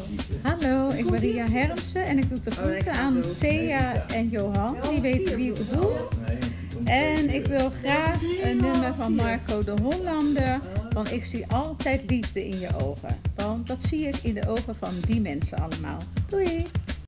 Hallo, ik ben Ria Hermsen en ik doe de groeten aan Thea en Johan. Die weten wie ik bedoel. En ik wil graag een nummer van Marco de Hollander. Want ik zie altijd liefde in je ogen. Want dat zie ik in de ogen van die mensen allemaal. Doei!